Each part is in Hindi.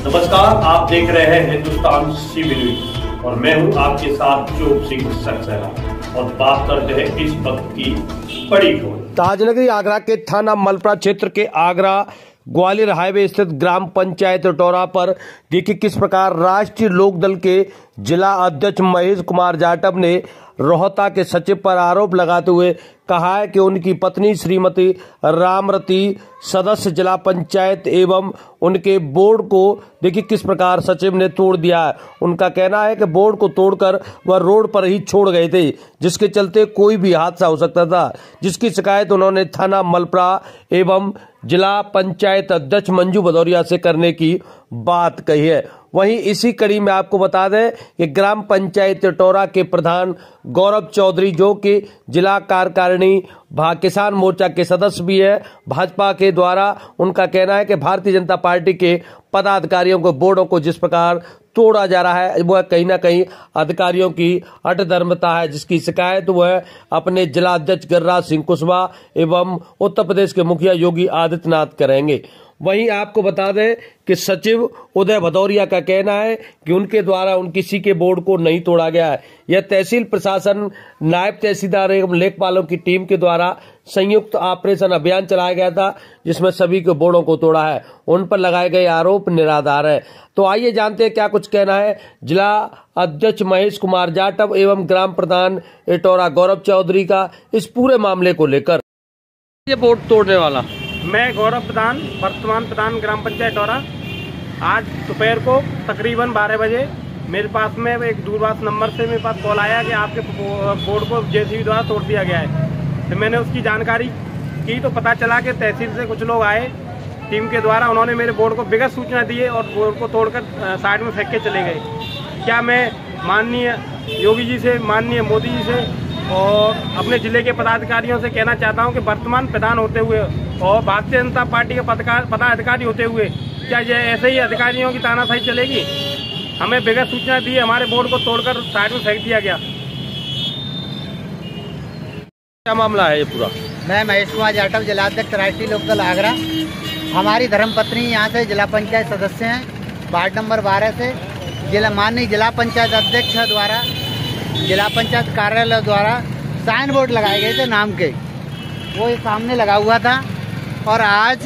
नमस्कार, आप देख रहे हैं हिंदुस्तान सीबी न्यूज और मैं हूं आपके साथ चोप सिंह सक्सेना और बात करते हैं इस वक्त की बड़ी खबर। ताजनगरी आगरा के थाना मलपरा क्षेत्र के आगरा ग्वालियर हाईवे स्थित ग्राम पंचायत टोरा पर देखिए किस प्रकार राष्ट्रीय लोकदल के जिला अध्यक्ष महेश कुमार जाटव ने रोहता के सचिव पर आरोप लगाते हुए कहा है कि उनकी पत्नी श्रीमती रामरती सदस्य जिला पंचायत एवं उनके बोर्ड को देखिए किस प्रकार सचिव ने तोड़ दिया है। उनका कहना है कि बोर्ड को तोड़कर वह रोड पर ही छोड़ गए थे, जिसके चलते कोई भी हादसा हो सकता था, जिसकी शिकायत उन्होंने थाना मलपरा एवं जिला पंचायत अध्यक्ष मंजू भदौरिया से करने की बात कही है। वहीं इसी कड़ी में आपको बता दें कि ग्राम पंचायत टोरा के प्रधान गौरव चौधरी, जो कि जिला कार्यकारिणी किसान मोर्चा के सदस्य भी है भाजपा के द्वारा, उनका कहना है कि भारतीय जनता पार्टी के पदाधिकारियों को बोर्डों को जिस प्रकार तोड़ा जा रहा है वह कहीं ना कहीं अधिकारियों की अटधर्मता है, जिसकी शिकायत वह अपने जिला अध्यक्ष गिरिराज सिंह कुशवाहा एवं उत्तर प्रदेश के मुखिया योगी आदित्यनाथ करेंगे। वहीं आपको बता दें कि सचिव उदय भदौरिया का कहना है कि उनके द्वारा किसी के बोर्ड को नहीं तोड़ा गया है। यह तहसील प्रशासन, नायब तहसीलदार एवं लेखपालों की टीम के द्वारा संयुक्त ऑपरेशन अभियान चलाया गया था, जिसमें सभी के बोर्डों को तोड़ा है। उन पर लगाए गए आरोप निराधार है। तो आइए जानते हैं क्या कुछ कहना है जिला अध्यक्ष महेश कुमार जाटव एवं ग्राम प्रधान एटोरा गौरव चौधरी का इस पूरे मामले को लेकर। ये बोर्ड तोड़ने वाला मैं गौरव प्रधान, वर्तमान प्रधान ग्राम पंचायत टोरा। आज दोपहर को तकरीबन 12 बजे मेरे पास में एक दूरभाष नंबर से मेरे पास कॉल आया कि आपके बोर्ड को जेसीबी द्वारा तोड़ दिया गया है। तो मैंने उसकी जानकारी की तो पता चला कि तहसील से कुछ लोग आए टीम के द्वारा, उन्होंने मेरे बोर्ड को विगत सूचना दी और बोर्ड को तोड़कर साइड में फेंक के चले गए। क्या मैं माननीय योगी जी से, माननीय मोदी जी से और अपने जिले के पदाधिकारियों से कहना चाहता हूं कि वर्तमान प्रधान होते हुए और भारतीय जनता पार्टी के पदाधिकारी होते हुए क्या ये ऐसे ही अधिकारियों की तानाशाही चलेगी? हमें विगत सूचना दी, हमारे बोर्ड को तोड़कर साइड में फेंक दिया गया। क्या मामला है ये पूरा? मैं महेश कुमार जाटव, जिला अध्यक्ष राष्ट्रीय लोकदल आगरा। हमारी धर्मपत्नी यहाँ से जिला पंचायत सदस्य हैं, वार्ड नंबर 12 से। माननीय जिला पंचायत अध्यक्ष द्वारा, जिला पंचायत कार्यालय द्वारा साइन बोर्ड लगाए गए थे नाम के, वो सामने लगा हुआ था। और आज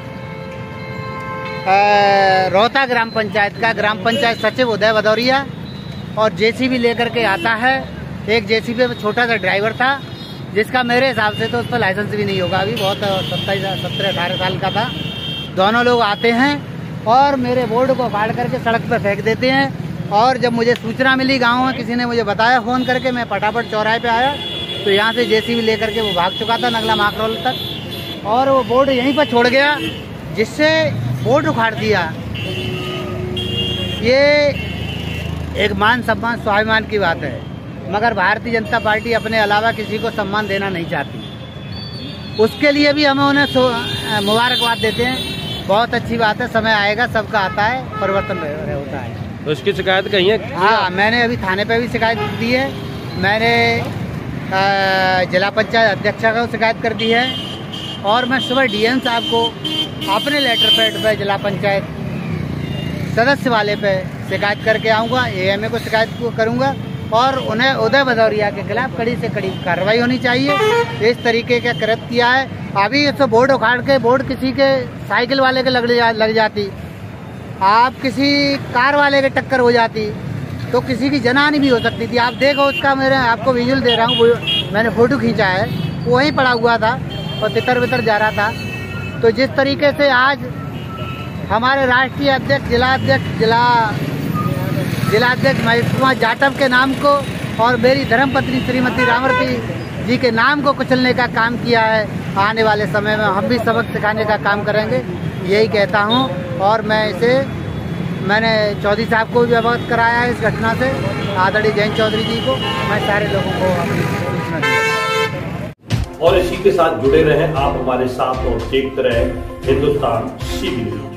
रोहता ग्राम पंचायत का ग्राम पंचायत सचिव उदय भदौरिया और जेसीबी लेकर के आता है। एक जेसीबी में छोटा सा ड्राइवर था, जिसका मेरे हिसाब से तो उस पर लाइसेंस भी नहीं होगा, अभी बहुत 17-18 साल का था। दोनों लोग आते हैं और मेरे बोर्ड को फाड़ करके सड़क पर फेंक देते हैं। और जब मुझे सूचना मिली गांव में, किसी ने मुझे बताया फ़ोन करके, मैं फटाफट चौराहे पे आया तो यहाँ से जेसीबी लेकर के वो भाग चुका था नगला माकरोल तक, और वो बोर्ड यहीं पर छोड़ गया, जिससे बोर्ड उखाड़ दिया। ये एक मान सम्मान स्वाभिमान की बात है, मगर भारतीय जनता पार्टी अपने अलावा किसी को सम्मान देना नहीं चाहती। उसके लिए भी हमें उन्हें मुबारकबाद देते हैं। बहुत अच्छी बात है, समय आएगा, सबका आता है, परिवर्तन होता है। तो इसकी शिकायत कही है? हाँ, मैंने अभी थाने पे भी शिकायत दी है। मैंने जिला पंचायत अध्यक्ष को शिकायत कर दी है और मैं सुबह डीएम साहब को अपने लेटर पैड पे जिला पंचायत सदस्य वाले पे शिकायत करके आऊँगा। एएमए को शिकायत करूँगा और उन्हें उदय भदौरिया के खिलाफ कड़ी से कड़ी कार्रवाई होनी चाहिए। इस तरीके का कृत्य किया है। अभी तो बोर्ड उखाड़ के, बोर्ड किसी के साइकिल वाले के लग जाती, आप किसी कार वाले के टक्कर हो जाती तो किसी की जनहानि भी हो सकती थी। आप देखो, उसका मेरे आपको विजुअल दे रहा हूँ, मैंने फोटो खींचा है, वो वहीं पड़ा हुआ था और तितर बितर जा रहा था। तो जिस तरीके से आज हमारे राष्ट्रीय अध्यक्ष, जिला अध्यक्ष महेश कुमार जाटव के नाम को और मेरी धर्मपत्नी श्रीमती रामरती जी के नाम को कुचलने का काम किया है, आने वाले समय में हम भी सबक सिखाने का काम करेंगे, यही कहता हूँ। और मैंने चौधरी साहब को भी अवगत कराया है इस घटना से, आदरणीय जयंत चौधरी जी को। मैं सारे लोगों को अपनी सूचना दी। और इसी के साथ जुड़े रहें आप हमारे साथ और देखते रहें हिंदुस्तान सीबी न्यूज।